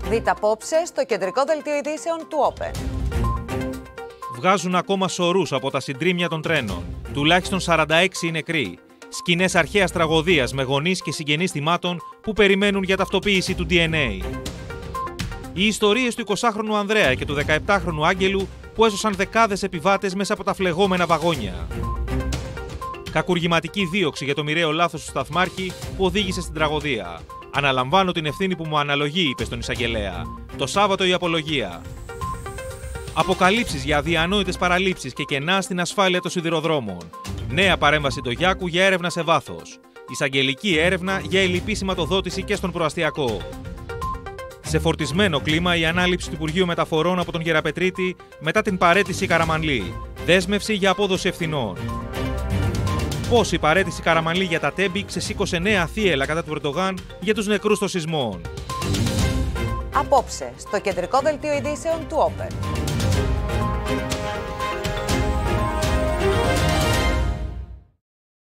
Δείτε απόψε στο κεντρικό δελτίο ειδήσεων του Open. Βγάζουν ακόμα σωρούς από τα συντρίμμια των τρένων. Τουλάχιστον 46 νεκροί. Σκηνές αρχαίας τραγωδίας με γονείς και συγγενείς θυμάτων που περιμένουν για ταυτοποίηση του DNA. Οι ιστορίες του 20χρονου Ανδρέα και του 17χρονου Άγγελου που έσωσαν δεκάδες επιβάτες μέσα από τα φλεγόμενα βαγόνια. Κακουργηματική δίωξη για το μοιραίο λάθος του σταθμάρχη που οδήγησε στην τραγωδία. Αναλαμβάνω την ευθύνη που μου αναλογεί, είπε στον εισαγγελέα. Το Σάββατο η απολογία. Αποκαλύψεις για αδιανόητες παραλήψεις και κενά στην ασφάλεια των σιδηροδρόμων. Νέα παρέμβαση του Γιάκου για έρευνα σε βάθος. Εισαγγελική έρευνα για ελλειπή σηματοδότηση και στον προαστιακό. Σε φορτισμένο κλίμα η ανάληψη του Υπουργείου Μεταφορών από τον Γεραπετρίτη μετά την παραίτηση Καραμανλή. Δέσμευση για απόδοση ευθυνών. Πώς η παραίτηση Καραμανλή για τα τέμπη ξεσήκωσε νέα θύελλα κατά του Ερντογάν για τους νεκρούς των σεισμών. Απόψε στο κεντρικό δελτίο ειδήσεων του Open.